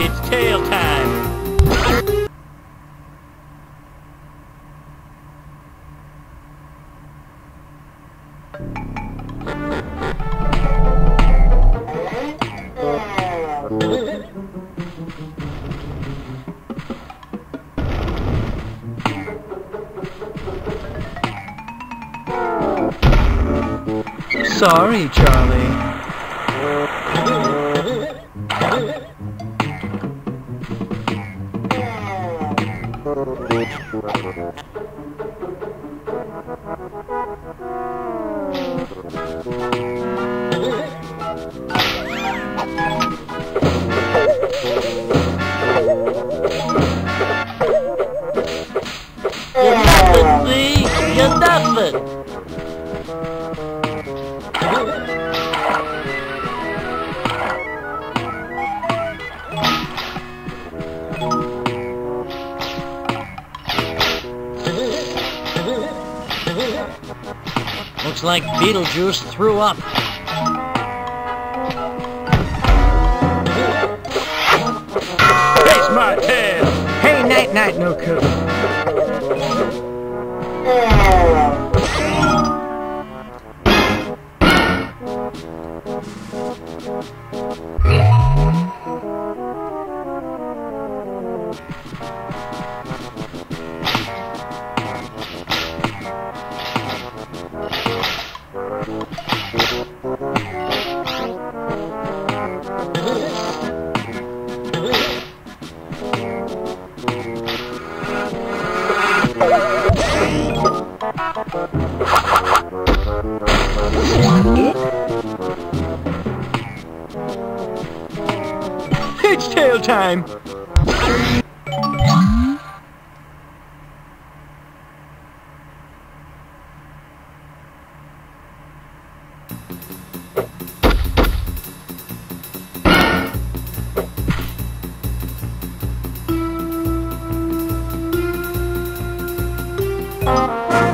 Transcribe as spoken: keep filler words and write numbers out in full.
It's tail time. Sorry, Charlie. You're nothing, see? You're nothing. Looks like Beetlejuice threw up. Face my tail! Hey, night, night, no cook. It's tail time. Thank you.